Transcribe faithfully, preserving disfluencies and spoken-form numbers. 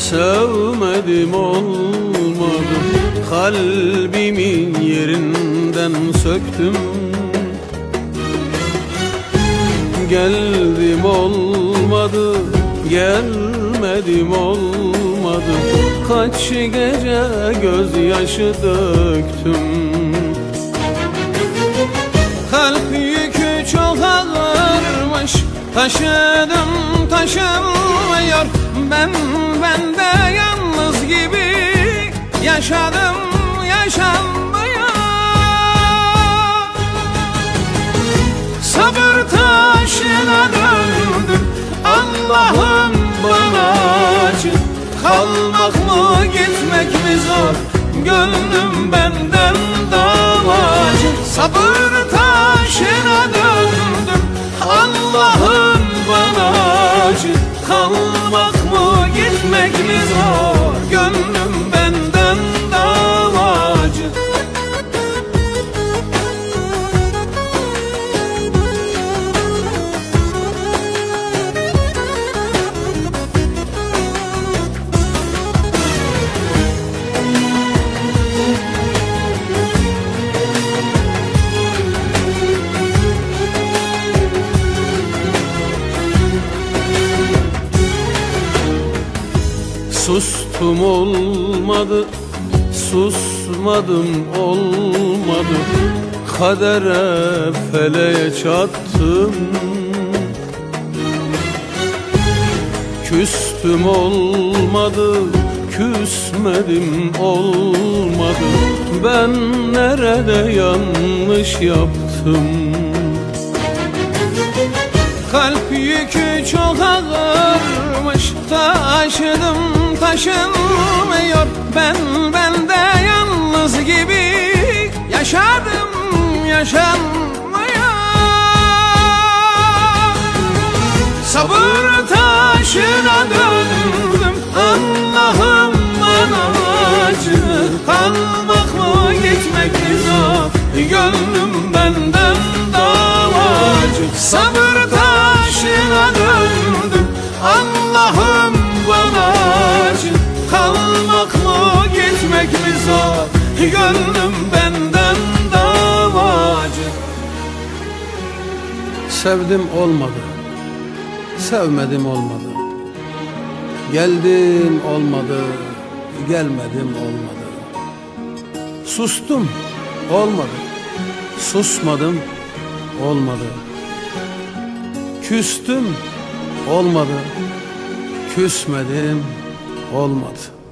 Sevmedim olmadı, kalbimin yerinden söktüm. Geldim olmadı, gelmedim olmadı, kaç gece gözyaşı döktüm. Kalp yükü çok ağırmış, taşıdım taşınmıyor. Ben bende yalnız gibi yaşadım, yaşanmıyor. Sabır taşına döndüm, Allah'ım bana acı. Kalmak mı gitmek mi zor, gönlüm benden davacı. Sabır taşına döndüm, Allah'ım bana acı. Kalmak mı gitmek mi zor, gönlüm benden davacı. Sustum olmadı, susmadım olmadı, kadere feleğe çattım. Küstüm olmadı, küsmedim olmadı, ben nerede yanlış yaptım? Kalp yükü çok ağırmış, taşıdım taşınmıyor. Ben bende yalnız gibi yaşadım, yaşanmıyor. Sabır taşına döndüm, Allah'ım bana acı. Kalmak mı gitmek mi zor, gönlüm benden davacı. Sabır taşına döndüm, Allah'ım bana acı. Kalmak mı gitmek mi zor, gönlüm benden davacı. Sevdim olmadı, sevmedim olmadı, geldim olmadı, gelmedim olmadı. Sustum olmadı, susmadım olmadı. Küstüm olmadı, küsmedim olmadı.